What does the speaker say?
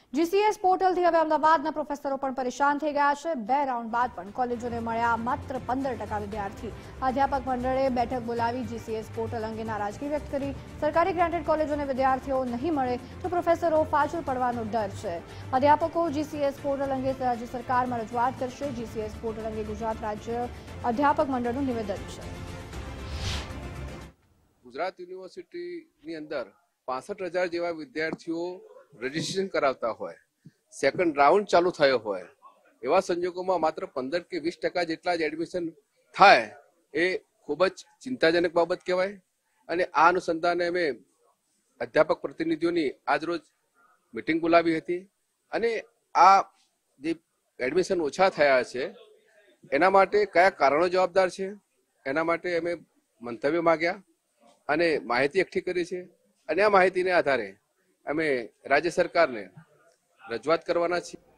GCS પોર્ટલથી હવે અમદાવાદના પ્રોફેસરો પણ પરેશાન થઈ ગયા છે। 2 રાઉન્ડ બાદ પણ કોલેજોને મળ્યા માત્ર 15% વિદ્યાર્થી। અધ્યાપક મંડળે બેઠક બોલાવી જીસીએસ પોર્ટલ અંગે નારાજગી વ્યક્ત કરી। સરકારી ગ્રાન્ટેડ કોલેજોને વિદ્યાર્થીઓ નહીં મળે તો પ્રોફેસરો પાછળ પડવાનો ડર છે। અધ્યાપકો જીસીએસ પોર્ટલ અંગે રાજ્ય સરકારમાં રજૂઆત કરશે। જીસીએસ પોર્ટલ અંગે ગુજરાત રાજ્ય અધ્યાપક મંડળનું નિવેદન છે। ગુજરાત યુનિવર્સિટીની અંદર 65,000 જેવા વિદ્યાર્થીઓ રજીસ્ટ્રેશન કરાવતા હોય, સેકન્ડ રાઉન્ડ ચાલુ થયો હોય, એવા સંજોગોમાં માત્ર 15 કે 20% જેટલા જ એડમિશન થાય એ ખૂબ જ ચિંતાજનક બાબત કહેવાય। અને આ અનુસંધાને અમે અધ્યાપક પ્રતિનિધિઓની આજરોજ મિટિંગ બોલાવી હતી અને આ જે એડમિશન ઓછા થયા છે એના માટે કયા કારણો જવાબદાર છે એના માટે અમે મંતવ્ય માંગ્યા અને માહિતી એકઠી કરી છે અને આ માહિતીને આધારે અમે રાજ્ય સરકારને રજૂઆત કરવાના છીએ।